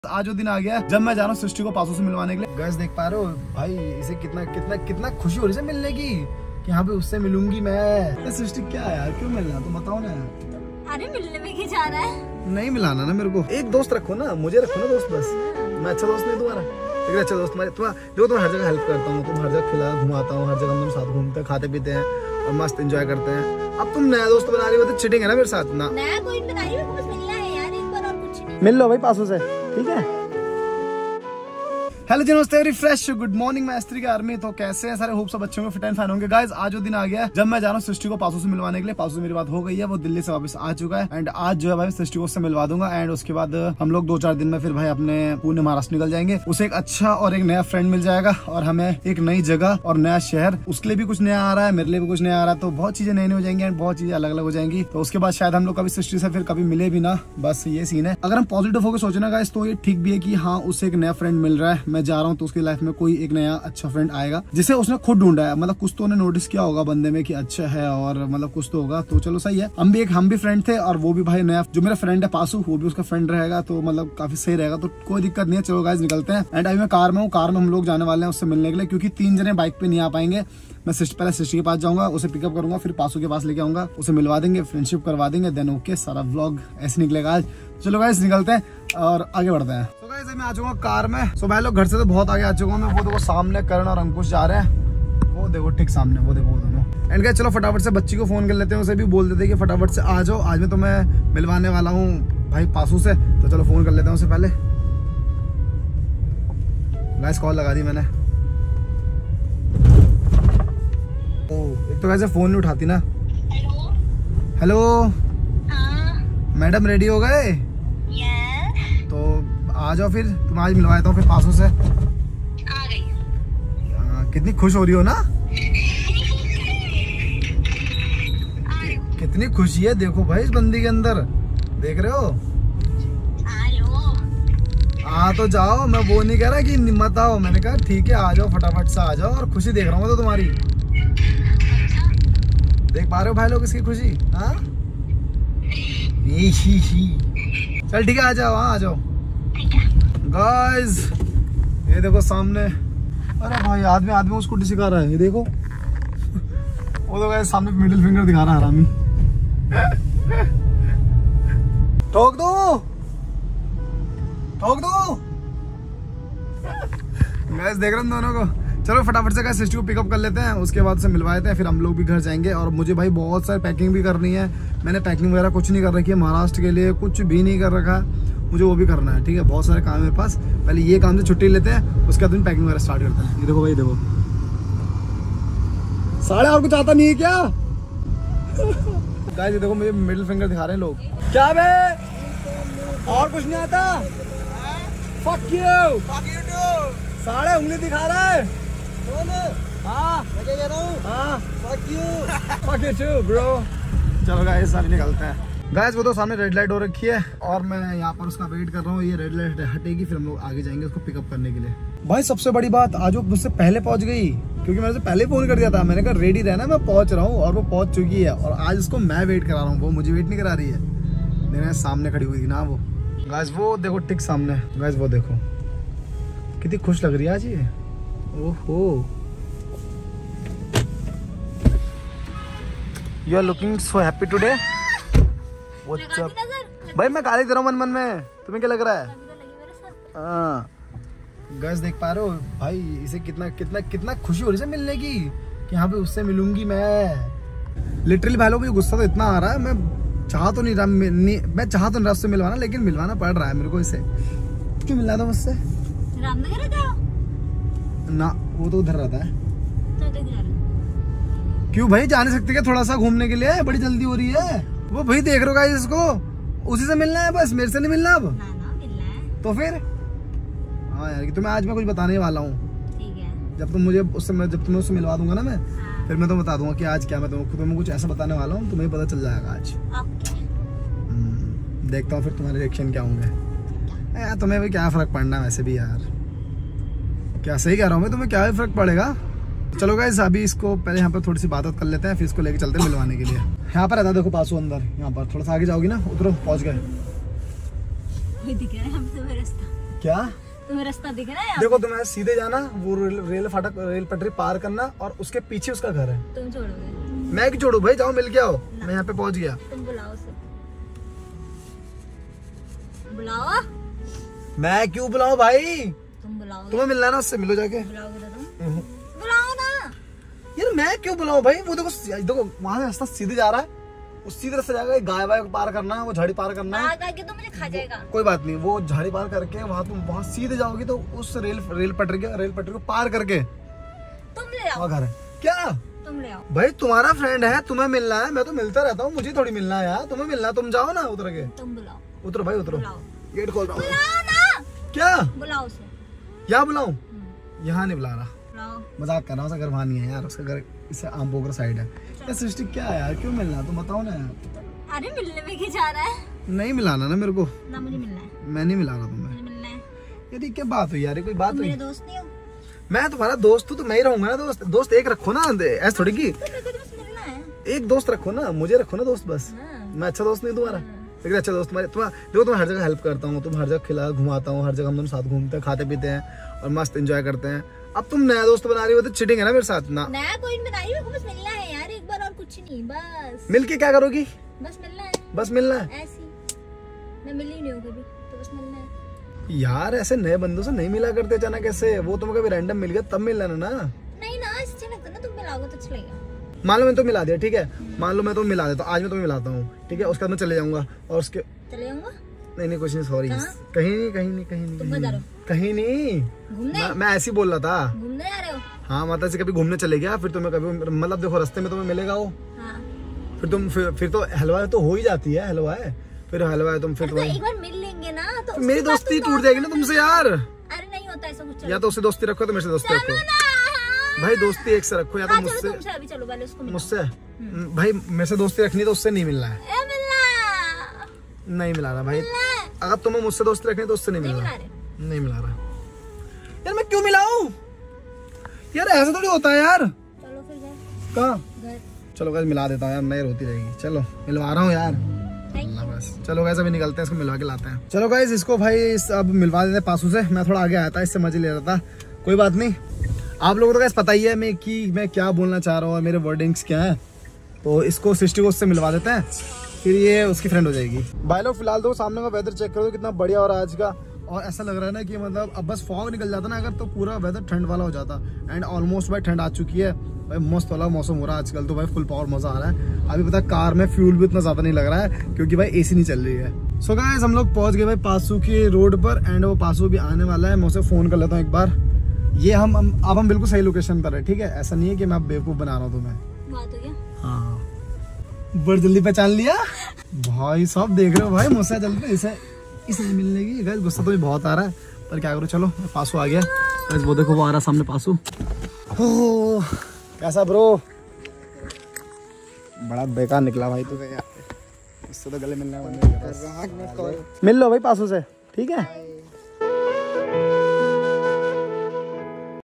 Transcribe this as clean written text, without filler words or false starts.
आज वो दिन आ गया जब मैं जा रहा हूँ सृष्टि को पासों से मिलवाने के लिए। गैस देख पा रहे हो भाई, इसे कितना कितना कितना खुशी हो रही है मिलने की कि यहाँ पे उससे मिलूंगी मैं। सृष्टि क्या है यार, क्यों मिलना तुम बताओ ना। अरे मिलने में क्या जा रहा है? नहीं मिलाना ना मेरे को, एक दोस्त रखो ना, मुझे रखो ना दोस्त बस। मैं अच्छा दोस्त नहीं तुम्हारा, लेकिन अच्छा दोस्त देखो तुम हर जगह हेल्प करता हूँ, तुम हर जगह खिला घुमाता हूँ, हर जगह हम साथ घूमते हैं, खाते पीते हैं और मस्त एंजॉय करते हैं। अब तुम नया दोस्त बना रही हो तो चिटिंग है ना मेरे साथ ना। नया कोई बता रही है, बस मिलना है यार एक बार और कुछ नहीं। मिल लो भाई पासों से, ठीक है। हेलो जी नमस्ते, रिफ्रेश गुड मॉर्निंग, मैं स्त्री की आर्मी। तो कैसे हैं सारे, होप सब बच्चों को फिट एंड फाइन होंगे। गाइस आज वो दिन आ गया जब मैं जा रहा हूँ सृष्टि को पासों से मिलवाने के लिए। पासों से मेरी बात हो गई है, वो दिल्ली से वापस आ चुका है एंड आज जो है भाई सृष्टि को उससे मिलवा दूंगा। एंड उसके बाद हम लोग 2-4 दिन में फिर भाई अपने पुणे महाराष्ट्र निकल जाएंगे। उसे एक अच्छा और एक नया फ्रेंड मिल जाएगा और हमें एक नई जगह और नया शहर, उसके लिए भी कुछ नया आ रहा है, मेरे लिए भी कुछ नया आ रहा है। तो बहुत चीजें नई नई हो जाएंगी एंड बहुत चीजें अलग अलग हो जाएंगी। तो उसके बाद शायद हम लोग कभी सृष्टि से फिर कभी मिले भी ना, बस ये सीन है। अगर हम पॉजिटिव होकर सोचना गाइस तो ये ठीक भी है कि हाँ उसे एक नया फ्रेंड मिल रहा है। मैं जा रहा हूँ तो उसकी लाइफ में कोई एक नया अच्छा फ्रेंड आएगा जिसे उसने खुद ढूंढा है। मतलब कुछ तो उन्हें नोटिस किया होगा बंदे में कि अच्छा है और मतलब कुछ तो होगा। तो चलो सही है, हम भी फ्रेंड थे और वो भी भाई नया जो मेरा फ्रेंड है पासू, वो भी उसका फ्रेंड रहेगा। तो मतलब काफी सही रहेगा, तो कोई दिक्कत नहीं है। चलो गाइस निकलते हैं। एंड अभी मैं कार में हूँ, कार में हम लोग जाने वाले हैं उससे मिलने के लिए, क्योंकि 3 जने बाइक पे नहीं आ पाएंगे। मैं पहले सृष्टि के पास जाऊंगा, उसे पिकअप करूंगा, फिर पासू के पास लेके आऊंगा, उसे मिलवा देंगे, फ्रेंडशिप करवा देंगे, देन ओके सारा व्लॉग ऐसे निकलेगा आज। चलो गाइस निकलते हैं और आगे बढ़ते हैं। तो गाइस मैं आ चुका कार में। सो भाई लोग घर से तो बहुत आगे आ चुका हूँ मैं। वो देखो सामने करण और अंकुश जा रहे हैं, वो देखो ठीक सामने, वो देखो वो दोनों। एंड गाइस चलो फटाफट से बच्ची को फोन कर लेते हैं, उसे भी बोल देते हैं कि फटाफट से आ जाओ, आज मैं तुम्हें मिलवाने वाला हूँ भाई पासू से। तो चलो फोन कर लेते हैं उसे पहले। गाइस कॉल लगा दी मैंने। एक तो वैसे फोन नहीं उठाती ना। हेलो मैडम, रेडी हो गए? तो आ जाओ फिर, तुम आज मिलवा देता हूँ फिर पासों से। आ गई। कितनी खुश हो रही हो ना? कितनी खुशी है देखो भाई इस बंदी के अंदर, देख रहे हो? आ तो जाओ, मैं वो नहीं कह रहा कि मत आओ, मैंने कहा ठीक है आ जाओ, फटाफट से आ जाओ। और खुशी देख रहा हूँ तो तुम्हारी, देख पा रहे हो भाई लोग इसकी खुशी। हाँ चल ठीक है आ जाओ, हाँ आ जाओ गाइस। ये देखो सामने, अरे भाई आदमी आदमी स्कूटी सिखा रहा है, ये देखो। वो तो गाइस सामने मिडिल फिंगर दिखा रहा है हरामी। ठोक दो ठोक दो। गाइस देख रहे हैं दोनों को। चलो फटाफट से सृष्टि को पिकअप कर लेते हैं, उसके बाद से मिलवा देते हैं, फिर हम लोग भी घर जाएंगे। और मुझे भाई बहुत सारी पैकिंग भी करनी है। मैंने पैकिंग वगैरह कुछ नहीं कर रखी है महाराष्ट्र के लिए, कुछ भी नहीं कर रखा, मुझे वो भी करना है। ठीक है, बहुत सारे काम है मेरे पास, पहले ये काम से छुट्टी लेते हैं, उसके बाद पैकिंग वगैरह स्टार्ट करते हैं। ये देखो भाई देखो, साढ़े और कुछ आता नहीं है क्या? गाइस ये देखो मुझे मिडिल फिंगर दिखा रहे हैं लोग। क्या बे और कुछ नहीं आता? फक यू साढ़े उंगली दिखा रहा है। हाँ मैं क्या कह रहा हूँ? हाँ fuck you too bro। चलो गाइस सारे निकलते हैं। गाइस वो तो सामने रेड लाइट हो रखी है और मैं यहाँ पर उसका वेट कर रहा हूँ। ये रेड लाइट हटेगी फिर हम लोग आगे जाएंगे उसको पिकअप करने के लिए। भाई सबसे बड़ी बात, आज वो मुझसे पहले पहुंच गई, क्योंकि मैंने उसे पहले फोन कर दिया था। मैंने कहा रेडी रहना, मैं पहुंच रहा हूँ, और वो पहुंच चुकी है। और आज उसको मैं वेट करा रहा हूँ, वो मुझे वेट नहीं करा रही है। मेरे सामने खड़ी हुई थी ना वो। गाइस वो देखो टिक सामने, गाइस वो देखो कितनी खुश लग रही है आज ये। ओहो you are looking so happy today. भाई मैं गाली दे रहा हूँ मन मन में, तुम्हें क्या लग रहा है? हाँ गाइस देख पा रहे हो भाई, इसे कितना कितना कितना खुशी हो रही है मिलने की कि यहाँ पे उससे मिलूंगी मैं। लिटरली भाई लोग गुस्सा तो इतना आ रहा है, मैं चाह तो नहीं रहा उससे मिलवाना, लेकिन मिलवाना पड़ रहा है मेरे को इसे। क्यों मिलना था मुझसे? रामनगर ना वो तो उधर रहता है। क्यों भाई जा नहीं सकते क्या थोड़ा सा घूमने के लिए? बड़ी जल्दी हो रही है। वो भाई देख रहे हो गाइस इसको, उसी से मिलना है बस, मेरे से नहीं मिलना अब। ना मिलना है तो फिर हाँ यार कि तुम्हें आज मैं कुछ बताने वाला हूँ। ठीक है, जब तुम तुम्हें उससे मिलवा दूंगा ना मैं, हाँ। फिर मैं तुम्हें बता दूंगा कि आज क्या मैं तुम्हें कुछ ऐसा बताने वाला हूँ, तुम्हें पता चल जाएगा आज। देखता हूँ फिर तुम्हारे रिएक्शन क्या होंगे। तुम्हें भी क्या फर्क पड़ना है वैसे भी यार, क्या सही कह रहा हूँ मैं, तुम्हें क्या फर्क पड़ेगा। चलो गाइस अभी इसको पहले यहाँ पर थोड़ी सी बात कर लेते हैं, फिर इसको लेके चलते हैं मिलवाने के लिए। यहाँ पर रहता देखो पासू अंदर, यहाँ पर थोड़ा सा आगे जाओगी ना, उधर पहुँच गए। दिख रहा है हमसे रास्ता। क्या तुम्हें रास्ता दिख रहा है? देखो तुम्हें सीधे जाना, वो रेल फाटक, रेल पटरी पार करना और उसके पीछे उसका घर है। तुम छोड़ोगे? मैं क्यों छोड़ू भाई, जाओ मिल के आओ। मैं यहाँ पे पहुंच गया। तुम बुलाओ उसे, बुलाओ। मैं क्यों बुलाऊं भाई? तुम बुलाओ, तुम्हें मिलना है ना, उससे मिलो जाके। बुलाओगे तो तुम बुलाओ ना यार। मैं क्यों बुलाऊं भाई? वो देखो वहां से रास्ता सीधे जा रहा है, उस सीधे रास्ते जाएगा। गाय वाय को पार करना है, वो झाड़ी पार करना है। आगे तो मुझे खा जाएगा। कोई बात नहीं, वो झाड़ी पार करके वहां तुम वहां सीधे जाओगी तो उस रेल पटरी को पार करके तुम ले आओ। घर है क्या? तुम ले आओ भाई, तुम्हारा फ्रेंड है, तुम्हें मिलना है। मैं तो मिलता रहता हूँ, मुझे थोड़ी मिलना है यार। तुम्हें मिलना है, तुम जाओ ना उतर के। तुम बुलाओ। उतरो भाई उतरो, गेट खोल रहा हूँ। बुलाओ ना। क्या बुलाओ उसे। यहाँ बुलाऊं? यहाँ नहीं बुला रहा, बुलाओ। मजाक कर रहा हूँ। उसका घर वहाँ नहीं है यार, उसका घर इससे आम पोखर साइड है। क्या सृष्टि क्या है यार, क्यों मिलना? तुम बताओ ना यार। अरे मिलने में क्या जा रहा है? नहीं मिलाना ना मेरे को। ना मुझे मिलना है। मैं नहीं मिला रहा तुम्हें। मुझे मिलना है। यार ये क्या बात हुई यार, ये कोई बात हुई? मेरे दोस्त नहीं हो? मैं तुम्हारा दोस्त हूँ तो मैं ही रहूंगा ना दोस्त। दोस्त एक रखो ना, ऐसे थोड़ी की। तो मेरे को तो बस मिलना है। एक दोस्त रखो ना, मुझे रखो ना दोस्त बस। मैं अच्छा दोस्त नहीं तुम्हारा, लेकिन अच्छा दोस्त तुम्हारा। देखो तुम हर जगह हेल्प करता हूँ, तुम हर जगह खिला घुमाता हूँ, हर जगह हम दोनों साथ घूमते हैं, खाते पीते हैं और मस्त एंजॉय करते हैं। अब तुम नया दोस्त बना रही हो तो चिटिंग है ना मेरे साथ ना। नया कोई नहीं बना रही, मेरे को बस मिलना है यार एक बार, और कुछ नहीं। बस मिल के क्या करोगी? बस मिलना है। बस मिलना है? ऐसी मैं मिली नहीं हूँ कभी, तो बस मिलना है यार। ऐसे नए बंदों से नहीं मिला करते अचानक ऐसे। वो तुम्हें कभी रैंडम मिल गया तब मिल लेना ना। नहीं ना, अच्छा लगता ना, तुम मिलाओगे तो अच्छा लगेगा। मान लो मैं तो मिला दिया, ठीक है। मान लो मैं तो मिला देता हूँ, आज मैं तुम्हें मिलाता हूँ, ठीक है। उसके बाद मैं चले जाऊंगा और उसके चले जाऊंगा। नहीं कुछ नहीं, सॉरी। कहीं नहीं तुम जा रहे हो? कहीं नहीं, घूमने? मैं ऐसे ही बोल रहा था। घूमने जा रहे हो? हाँ, माता से कभी घूमने चले गया, फिर तुम्हें कभी मतलब देखो रास्ते में तुम्हें मिलेगा वो। हाँ। फिर तो हलवा तो हो ही जाती है, हलवा है, फिर हलवा है तुम फिर तो एक बार मिल लेंगे ना तो मेरी दोस्ती टूट जाएगी ना तुमसे यार। अरे नहीं होता ऐसा कुछ। या तो उससे दोस्ती रखो तो मेरे से दोस्ती रखो। हाँ। भाई दोस्ती एक से रखो, या तो मुझसे। तुमसे अभी चलो, पहले उसको मिलाओ। मुझसे भाई मेरे से दोस्ती रखनी तो उससे नहीं मिलना है। मिलना नहीं मिला रहा भाई। अगर तुम्हें मुझसे दोस्ती रखनी तो उससे नहीं मिल रहा। नहीं मिला रहा यार। मैं क्यों मिलाऊं यार? ऐसा थोड़ी होता है यार। चलो फिर कहाँ? चलो गाइस मिला देता हूँ यार, नहीं रोती रहेगी। चलो मिलवा रहा हूँ यार। बस चलो गाइस अभी निकलते हैं, इसको मिलवा के लाते हैं। चलो गाइस इसको भाई अब मिलवा देते हैं पासू से। मैं थोड़ा आगे आया था, इससे मजे ले रहा था। कोई बात नहीं, आप लोगों को तो गाइस पता ही है मैं क्या बोलना चाह रहा हूँ और मेरे वर्डिंग्स क्या है। तो इसको सृष्टि को उससे मिलवा देते हैं, फिर ये उसकी फ्रेंड हो जाएगी। भाई लोग फिलहाल तो सामने का वेदर चेक करो कितना बढ़िया हो रहा है आज का। और ऐसा लग रहा है ना कि मतलब अब बस फॉग निकल जाता ना अगर, तो पूरा वेदर ठंड वाला हो जाता। एंड ऑलमोस्ट भाई ठंड आ चुकी है भाई, मस्त वाला मौसम हो रहा है आजकल तो भाई, फुल पावर मजा आ रहा है। अभी पता कार में फ्यूल भी इतना ज्यादा नहीं लग रहा है क्योंकि भाई एसी नहीं चल रही है। सो गाइस हम लोग पहुंच गए भाई पासू के रोड पर, एंड वो पासू भी आने वाला है। मैं उसे फोन कर लेता हूँ एक बार। ये हम बिल्कुल सही लोकेशन पर है, ठीक है। ऐसा नहीं है कि मैं बेवकूफ बना रहा हूँ तुम्हें। बात हो गया? हाँ बड़ी जल्दी पहचान लिया भाई साहब, देख रहे हो भाई मुझसे जल्दी इसे मिलने की। गाइस गुस्सा तो भी बहुत आ रहा है पर क्या करूँ, चलो पासू आ गया। गाइस वो देखो वो आ रहा सामने पासू। हो कैसा ब्रो? बड़ा बेकार निकला भाई तू, इससे तो गले मिलने मिल लो भाई पासू से, ठीक है।